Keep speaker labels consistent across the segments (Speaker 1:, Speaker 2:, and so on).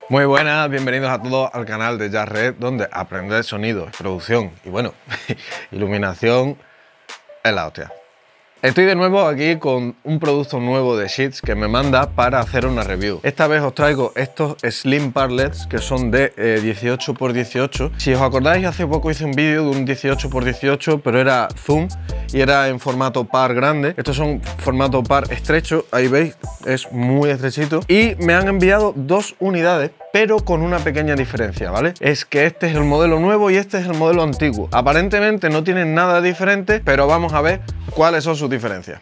Speaker 1: Muy buenas, bienvenidos a todos al canal de Jazz Red, donde aprender sonido, producción y bueno, iluminación es la hostia. Estoy de nuevo aquí con un producto nuevo de Sheets que me manda para hacer una review. Esta vez os traigo estos Slim Parlets que son de 18×18. Si os acordáis, hace poco hice un vídeo de un 18×18, pero era zoom y era en formato par grande. Estos son formato par estrecho, ahí veis, es muy estrechito. Y me han enviado dos unidades, pero con una pequeña diferencia, ¿vale? Es que este es el modelo nuevo y este es el modelo antiguo. Aparentemente no tienen nada diferente, pero vamos a ver cuáles son sus diferencias.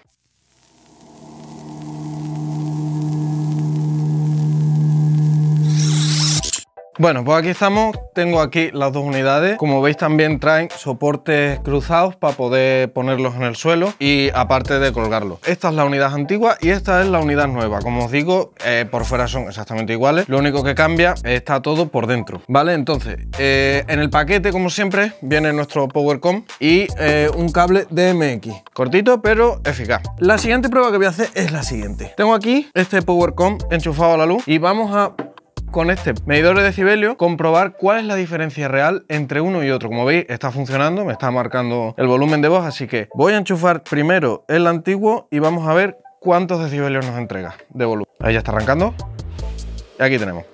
Speaker 1: Bueno, pues aquí estamos, tengo aquí las dos unidades. Como veis, también traen soportes cruzados para poder ponerlos en el suelo y aparte de colgarlos. Esta es la unidad antigua y esta es la unidad nueva. Como os digo, por fuera son exactamente iguales, lo único que cambia está todo por dentro, ¿vale? Entonces, en el paquete, como siempre, viene nuestro PowerCom y un cable DMX, cortito pero eficaz. La siguiente prueba que voy a hacer es la siguiente. Tengo aquí este PowerCom enchufado a la luz y vamos a, con este medidor de decibelio, comprobar cuál es la diferencia real entre uno y otro. Como veis, está funcionando, me está marcando el volumen de voz, así que voy a enchufar primero el antiguo y vamos a ver cuántos decibelios nos entrega de volumen. Ahí ya está arrancando. Y aquí tenemos.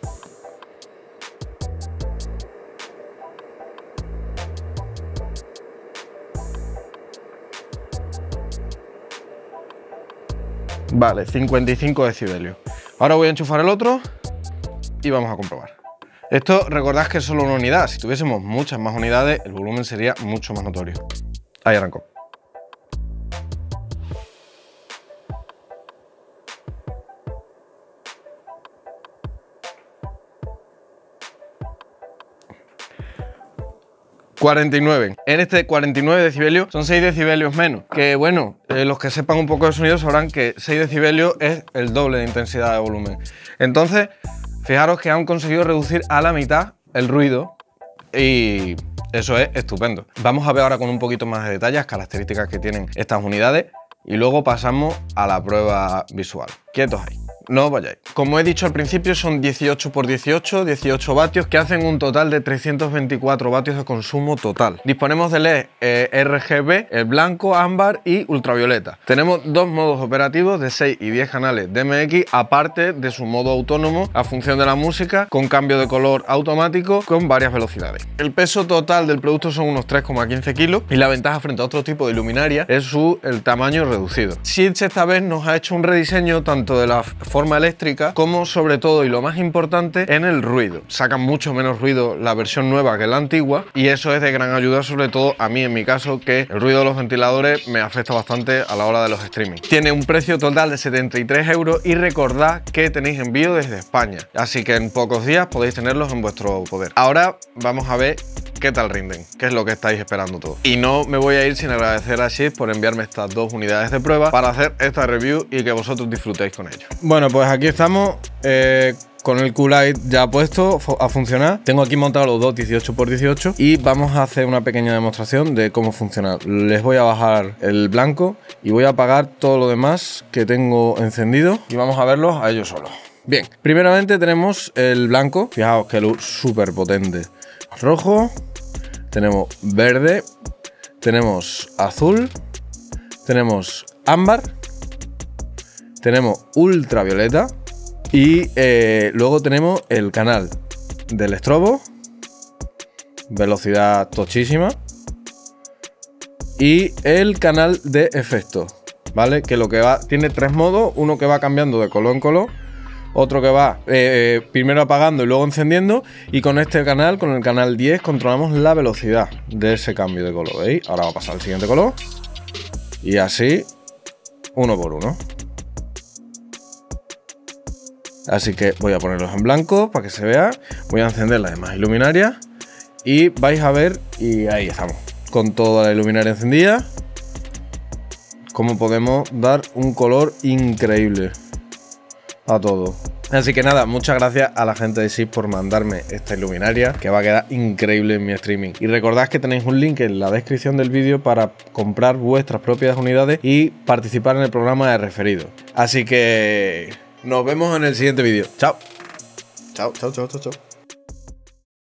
Speaker 1: Vale, 55 decibelios. Ahora voy a enchufar el otro y vamos a comprobar. Esto, recordad que es solo una unidad. Si tuviésemos muchas más unidades, el volumen sería mucho más notorio. Ahí arrancó. ...49. En este 49 decibelios son 6 decibelios menos. Que bueno, los que sepan un poco de sonido sabrán que 6 decibelios es el doble de intensidad de volumen. Entonces, fijaros que han conseguido reducir a la mitad el ruido y eso es estupendo. Vamos a ver ahora con un poquito más de detalles, características que tienen estas unidades y luego pasamos a la prueba visual. Quietos ahí. No os vayáis. Como he dicho al principio, son 18×18, 18 vatios, que hacen un total de 324 vatios de consumo total. Disponemos de LED RGB, el blanco, ámbar y ultravioleta. Tenemos dos modos operativos de 6 y 10 canales DMX, aparte de su modo autónomo a función de la música, con cambio de color automático con varias velocidades. El peso total del producto son unos 3,15 kilos y la ventaja frente a otro tipo de luminaria es el tamaño reducido. Sheets esta vez nos ha hecho un rediseño tanto de la forma eléctrica como, sobre todo y lo más importante, en el ruido. Sacan mucho menos ruido la versión nueva que la antigua y eso es de gran ayuda, sobre todo a mí en mi caso, que el ruido de los ventiladores me afecta bastante a la hora de los streaming. Tiene un precio total de 73 € y recordad que tenéis envío desde España, así que en pocos días podéis tenerlos en vuestro poder. Ahora vamos a ver qué tal rinden, qué es lo que estáis esperando todos. Y no me voy a ir sin agradecer a Sheets por enviarme estas dos unidades de prueba para hacer esta review y que vosotros disfrutéis con ello. Bueno, pues aquí estamos con el Q-Lite ya puesto a funcionar. Tengo aquí montados los dos 18×18 y vamos a hacer una pequeña demostración de cómo funciona. Les voy a bajar el blanco y voy a apagar todo lo demás que tengo encendido y vamos a verlos a ellos solos. Bien, primeramente tenemos el blanco. Fijaos que luz súper potente. Rojo, tenemos verde, tenemos azul, tenemos ámbar, tenemos ultravioleta y luego tenemos el canal del estrobo, velocidad tochísima, y el canal de efectos, ¿vale? Que lo que va, tiene tres modos, uno que va cambiando de color en color, otro que va primero apagando y luego encendiendo, y con este canal, con el canal 10, controlamos la velocidad de ese cambio de color, ¿veis? Ahora va a pasar al siguiente color y así uno por uno. Así que voy a ponerlos en blanco para que se vea. Voy a encender las demás iluminarias y vais a ver, y ahí estamos, con toda la iluminaria encendida, cómo podemos dar un color increíble a todo. Así que nada, muchas gracias a la gente de Sheets por mandarme esta iluminaria, que va a quedar increíble en mi streaming. Y recordad que tenéis un link en la descripción del vídeo para comprar vuestras propias unidades y participar en el programa de referido. Así que nos vemos en el siguiente vídeo. Chao.
Speaker 2: Chao, chao, chao, chao, chao.